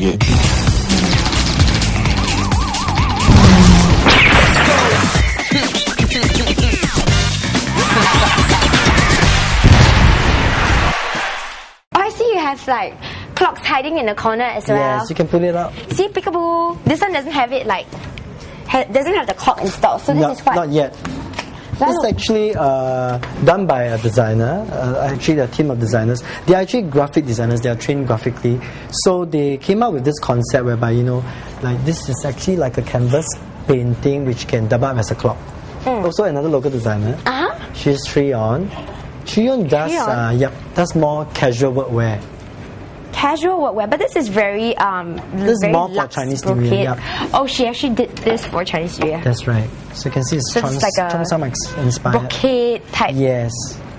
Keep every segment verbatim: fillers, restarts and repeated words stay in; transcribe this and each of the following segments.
again. I see you have like clocks hiding in the corner as well. Yes, you can pull it up. See, peekaboo. This one doesn't have it like ha doesn't have the clock installed. So this No, is what. not yet. This is actually uh, done by a designer, uh, actually a team of designers. They are actually graphic designers, they are trained graphically. So they came up with this concept whereby, you know, like this is actually like a canvas painting which can double up as a clock. Mm. Also another local designer, Uh-huh. she's Treon. Treon does, Treon? uh, yep, does more casual workwear. Casual workwear, but this is very um This is very more for luxe Chinese New brocade. Year, yep. Oh, she actually did this for Chinese New Year. That's right. So you can see it's So Cheong, it's like a Cheongsam ex- inspired. brocade type. Yes.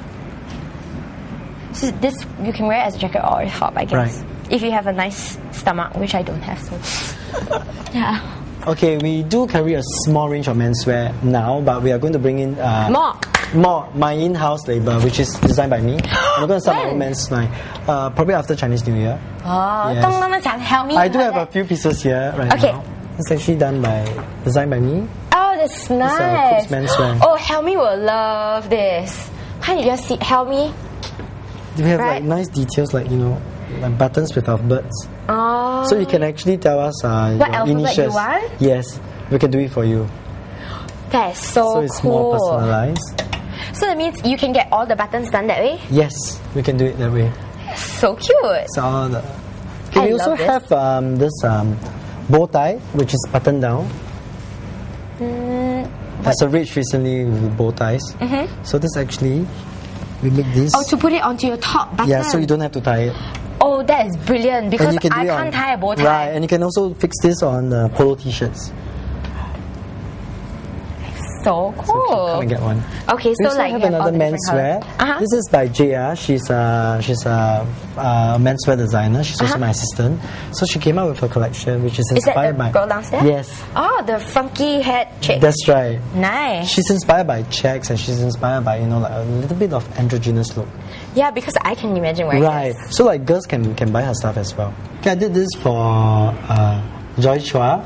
So this you can wear it as a jacket or a top, I guess. Right. If you have a nice stomach, which I don't have, so yeah. Okay, we do carry a small range of menswear now, but we are going to bring in uh, More. more my in-house label, which is designed by me. We're going to start our own When? men's line, uh, probably after Chinese New Year. Oh, Yes. 刚刚们讲 help me. I do about have a that. few pieces here right Okay. now. It's actually done by designed by me. Oh, that's nice. Coops menswear. Oh, help me will love this. Can't you just see? Help me. We have Right. like nice details, like you know, like buttons with alphabets. Oh. So you can actually tell us uh, What your alphabet you initials. want? Yes, we can do it for you. That's so, So it's cool. more personalized. So that means you can get all the buttons done that way. Yes, we can do it that way. So cute. So all the. Okay, I we also love this. have um, this um, bow tie, which is buttoned down. Mm, There's a rage recently with bow ties. Mm-hmm. So this actually, we make this. oh, to put it onto your top button. Yeah, so you don't have to tie it. Oh, that is brilliant And because you can do I it can't on, tie a bow tie. Right, and you can also fix this on uh, polo t-shirts. So So cool. come and get one. Okay, We so also like have you have all another the different menswear. colours. Uh-huh. This is by Jaya. She's a she's a, uh menswear designer. She's also Uh-huh. my assistant. So she came up with a collection which is Is that inspired the by girl downstairs? Yes, Oh, the funky head chick. that's right. Nice. She's inspired by checks and she's inspired by, you know, like a little bit of androgynous look. Yeah, because I can imagine wearing Right. this. So like girls can can buy her stuff as well. Okay, I did this for uh, Joy Chua.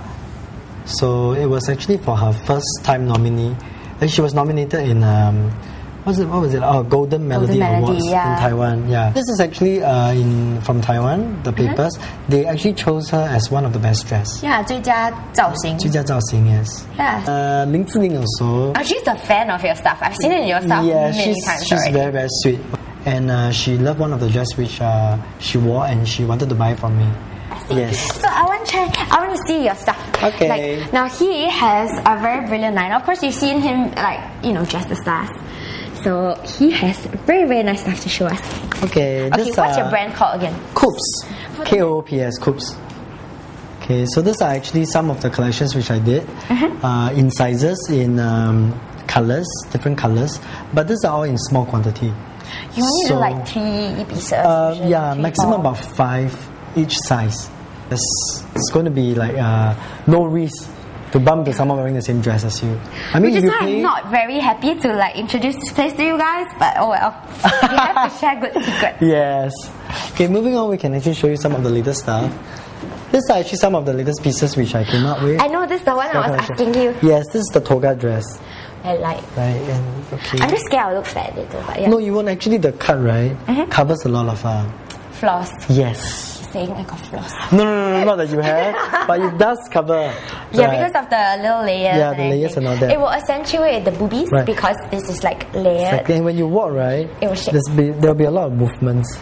So it was actually for her first time nominee. And she was nominated in um, what's it? What was it? Oh, Golden Melody, Golden Melody, Awards yeah. in Taiwan. Yeah. This is actually uh, in from Taiwan. The papers they actually chose her as one of the best dressed. Yeah, 最佳造型. 最佳造型 yes. Yeah. Uh, Lin Ziling also. Oh, she's a fan of your stuff. I've seen it in your stuff Yeah, many she's, times she's already. very, very sweet. And uh, she loved one of the dress which uh, she wore and she wanted to buy it from me. Yes. So I want to I want to see your stuff. Okay. Like, now he has a very brilliant line. Of course, you've seen him like you know dress the stars. So he has very very nice stuff to show us. Okay. Okay, this, what's uh, your brand called again? Coops. K O O P S. Coops. Okay, so these are actually some of the collections which I did Uh-huh. uh, in sizes, in um, colors, different colors, but these are all in small quantity. You only So, do like three pieces. Uh, usually, yeah, three, maximum four. about five each size. It's, it's going to be like uh, no risk to bump into someone wearing the same dress as you. I mean, Which if is you why pay, I'm not very happy to like introduce this place to you guys, but oh well. We have to share good secrets. Yes. Okay, moving on, we can actually show you some of the latest stuff. These are actually some of the latest pieces which I came up with. I know this is the one I was asking you. Yes, this is the toga dress. I like. Right, and okay. I'm just scared I'll look fat later, but yeah. No, you won't. Actually, the cut, right, Mhm. covers a lot of... Uh, Floss. yes. Saying I got floss. No, no, no, no, not that you have, but it does cover. Yeah, right. because of the little layers. Yeah, and the layers everything. and all that. It will accentuate the boobies Right. because this is like layered. Exactly. And when you walk, right, It will shake. there's be, there'll be a lot of movements,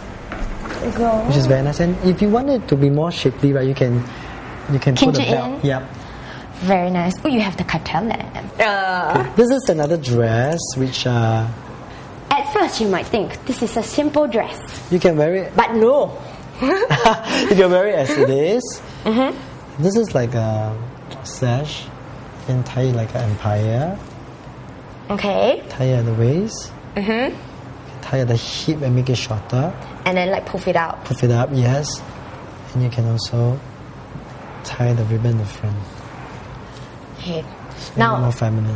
Go. which is very nice. And if you want it to be more shapely, right, you can you can Kinch put a it belt. in? Yep. Very nice. Oh, you have the cartel. Uh, This is another dress which uh, at first you might think this is a simple dress, you can wear it. but no. You can wear it as it is. Mhm. This is like a sash. You can tie it like an empire. Okay. Tie it at the waist. Mhm. Tie at the hip and make it shorter. And then like poof it out. Puff it up, yes. And you can also tie the ribbon in the front. Okay. Make it Now more feminine.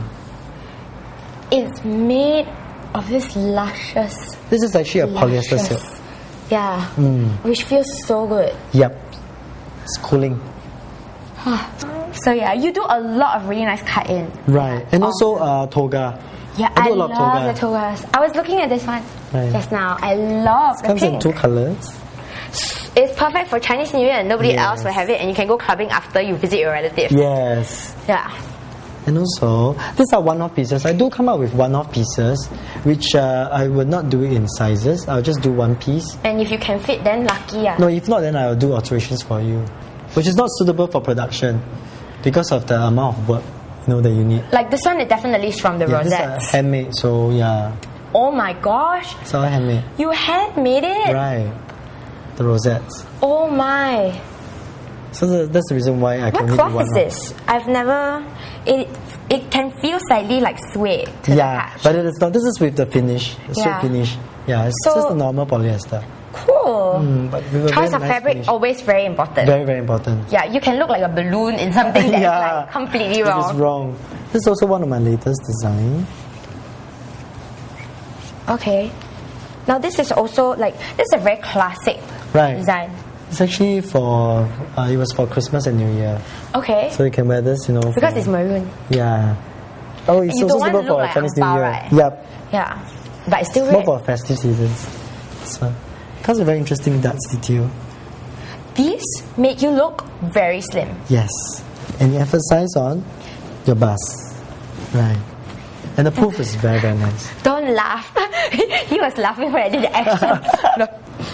it's made of this luscious. This is actually a polyester luscious- silk. Yeah. Mm. Which feels so good. Yep. It's cooling. So yeah, you do a lot of really nice cut in. Right. And also uh, toga. Yeah, I I, do a lot of love toga. the togas. I was looking at this one Right. just now. I love the Comes pink. in two colors. It's perfect for Chinese New Year and nobody Yes. else will have it, and you can go clubbing after you visit your relatives. Yes. Yeah. And also, these are one-off pieces. I do come up with one-off pieces, which uh, I would not do it in sizes. I'll just do one piece. And if you can fit, then lucky. Yeah. No, if not, then I will do alterations for you, which is not suitable for production because of the amount of work, you know, that you need. Like this one, it definitely is from the Yeah, these are rosettes. handmade, so yeah, Oh my gosh, it's all handmade. you handmade it. Right, the rosettes. Oh my. So the, that's the reason why I What can make cloth one is off. this? I've never. It it can feel slightly like suede. To the Yeah, touch. but it is not. This is with the finish, the Yeah. suede finish. Yeah, it's So- just the normal polyester. Cool. Mm, but with a Choice very of nice fabric finish. always very important. Very, very important. Yeah, you can look like a balloon in something that's Yeah. like completely It wrong. is wrong. This is also one of my latest design. Okay. Now this is also like this is a very classic Right. design. It's actually for uh, it was for Christmas and New Year, Okay. so you can wear this, you know. Because for- it's maroon. yeah. Oh, it's You also don't want to suitable look for like Chinese New ang pao, Year. right? Yep. Yeah. But it's still More red. for festive seasons. This one. Because a very interesting dots detail. These make you look very slim. Yes. And you emphasize on your bust. Right. And the poof is very, very nice. Don't laugh. He was laughing when I did the action. No.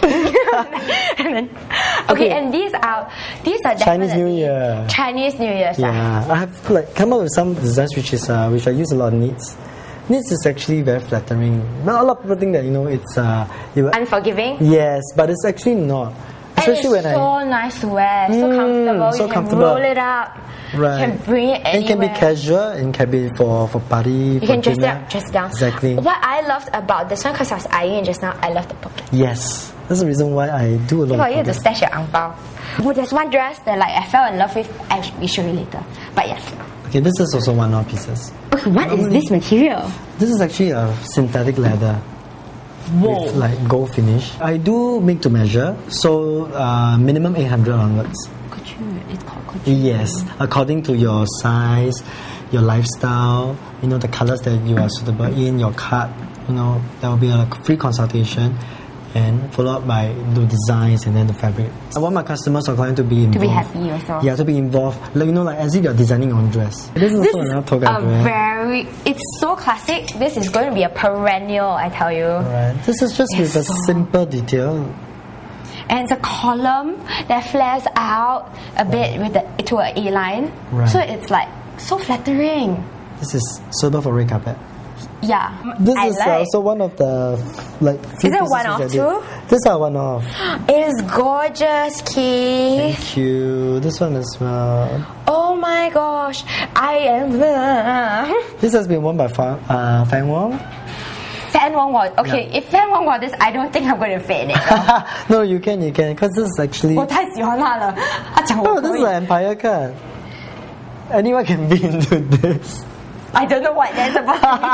And then- okay, Okay. and these are these are Chinese New definitely Year. Chinese New Year stuff. Yeah. I have like come up with some designs which is uh, which I use a lot of knits. Knits is actually very flattering. Not a lot of people think that, you know, it's uh you Unforgiving. yes, but it's actually not. And Especially it's when so I nice to wear, so Mm, comfortable. so you can comfortable. roll it up. Right. You can bring it anywhere. And it can be casual and can be for, for party, You for can dress it dinner. up, dress it down. Exactly. What I loved about this one, because I was eyeing it just now, I love the pocket. Yes. That's the reason why I do a lot For of you to pockets. stash your ang bao. Oh, there's one dress that like I fell in love with. I'll show you later. But yeah. Okay, this is also one-off pieces. Okay, what is this material? This is actually a synthetic leather. Whoa. With like gold finish. I do make to measure, so uh, minimum eight hundred onwards. Couture. It's called couture. Yes, according to your size, your lifestyle, you know, the colors that you are suitable in, your cut, you know, there will be a free consultation and followed up by the designs and then the fabric. I want my customers or client to be involved. To be happy also. Yeah, to be involved. Like, you know, like as if you're designing your own dress. This is This also is another toga a dress. very. It's so classic. This is going to be a perennial, I tell you. Right. This is just It's with a so- simple detail. And it's a column that flares out a bit with the to an A line. Right. So it's like so flattering. This is suitable for red carpet. Yeah. This I is like. also one of the like. few Is it pieces one-off which I did. too? These are one off. It is gorgeous, Key. Thank you. This one as well. Oh my gosh. I am This has been worn by Fan, uh, Fan Wong. Fan Wong wore. Okay, Yeah. if Fan Wong wore this, I don't think I'm going to fit in it. though. No, you can, you can, because this is actually. 我太喜欢它了。他讲我 Oh, this 可 is 以 an empire cut. Anyone can be into this. I don't know what that's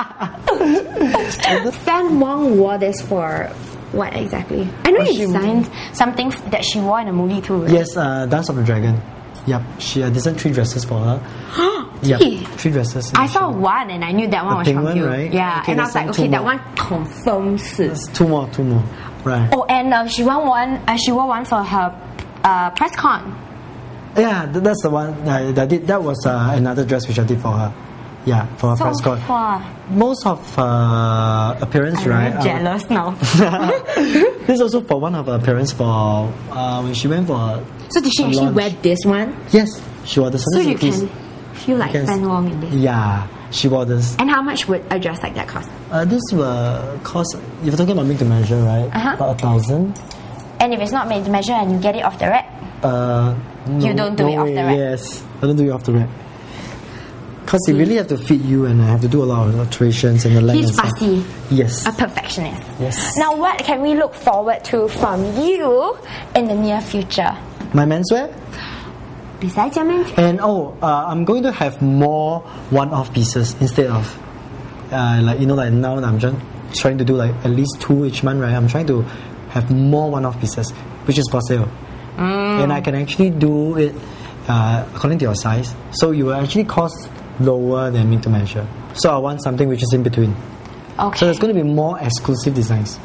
about. Fan Wong wore this for what exactly? I know Oh, you she- designed something that she wore in a movie too. Right? Yes, uh, Dance of the Dragon. Yep, she uh, designed three dresses for her. Yep, Gee. three dresses. I saw one and I knew that one The was pink from one, you. right? Yeah, Okay, and I was there's like, some okay, two that more. one confirms. There's two more, two more. Right. Oh, and uh, she won one. Uh, she wore one for her uh, press con. Yeah, th- that's the one I, that did. That was uh, another dress which I did for her. Yeah, for her So press con. far, Most of her appearance, I'm right? very jealous now. uh, this is also for one of her appearance for uh, when she went for. So did she a actually launch. wear this one? Yes, she wore the So you piece. can feel like You can- Fan Wong in this. Yeah, she wore this. And how much would a dress like that cost? Uh, this will cost. If you're talking about make to measure, right? Uh-huh. About a thousand. And if it's not made to measure and you get it off the rack, Uh, no, You don't do no it off way, the rack? Yes, I don't do it off the rack. Because it really have to fit you, and I have to do a lot of alterations and the length. he's and stuff. fussy, Yes. a perfectionist. Yes. Now, what can we look forward to from you in the near future? My menswear. Besides your men's And oh, uh, I'm going to have more one-off pieces instead of uh, like you know like now I'm just trying to do like at least two each month, right? I'm trying to have more one-off pieces, which is for sale. mm. and I can actually do it uh, according to your size. So you will actually cost lower than made to measure. So I want something which is in between. Okay. So there's going to be more exclusive designs.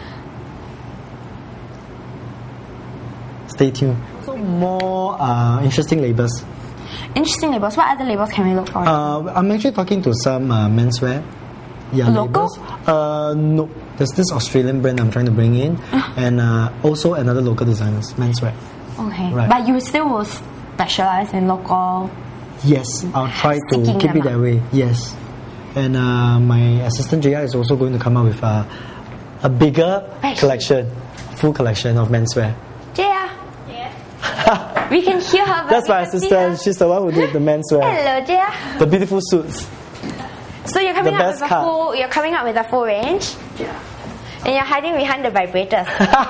Stay tuned. So more uh, interesting labels. Interesting labels. What other labels can we look for? Uh, I'm actually talking to some uh, menswear. Yeah, Local? labels. Uh, no. There's this Australian brand I'm trying to bring in, and uh, also another local designers, menswear. Okay. Right. But you still will specialize in local. Yes, I'll try to Sticking keep it them that way. Yes. And uh, my assistant Jaya is also going to come up with a, a bigger Right. collection, full collection of menswear. Jaya. Yes. We can hear her. but That's we my can't see assistant. her. She's the one who did the menswear. Hello, Jaya. The beautiful suits. So you're coming The up best with a cut. full. You're coming up with a full range. Yeah. And you're hiding behind the vibrators.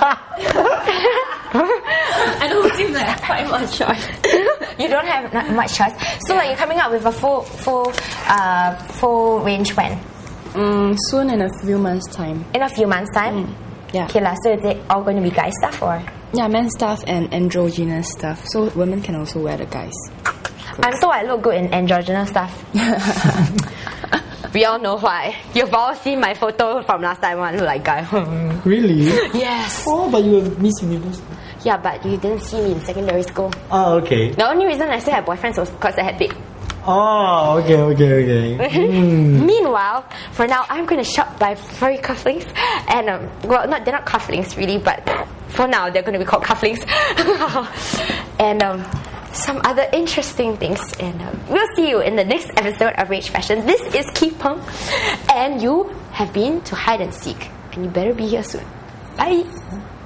I don't seem like I have quite much choice. You don't have not much choice. So like you're coming up with a full, full, uh, full range when? Mm, soon in a few months' time. In a few months' time. Mm, yeah. Okay, lah. So is it all going to be guy stuff or? Yeah, men's stuff and androgynous stuff. So women can also wear the guys. I'm told I look good in androgynous stuff. We all know why. You've all seen my photo from last time. I look like guy. Really? Yes. Oh, but you were Miss Universe. Yeah, but you didn't see me in secondary school. Oh, okay. The only reason I still had boyfriends was because I had big. Oh, okay, okay, okay. Mm. Meanwhile, for now, I'm going to shop by furry cufflinks, and um, well, not they're not cufflinks really, but for now they're going to be called cufflinks, and um, some other interesting things. And um, we'll see you in the next episode of Rage Fashion. This is Ki Peng, and you have been to Hide and Seek, and you better be here soon. Bye.